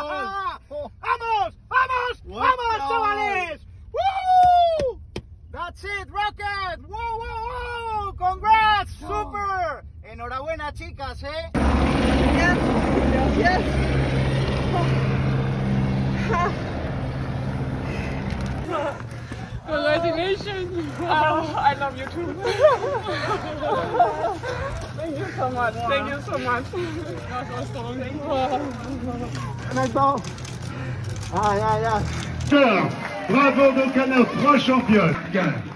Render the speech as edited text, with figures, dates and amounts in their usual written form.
Vamos! Vamos! Vamos, chavales! Woo! That's it, Rocket! Woo, woo, woo! Congrats! Super! Enhorabuena, chicas, ¿eh? Yes! Yes! Congratulations! I love you too. Thank you so much. Thank you so much. That was so Maintenant. Aïe, aïe, aïe. Bravo, donc à nos 3 championnes.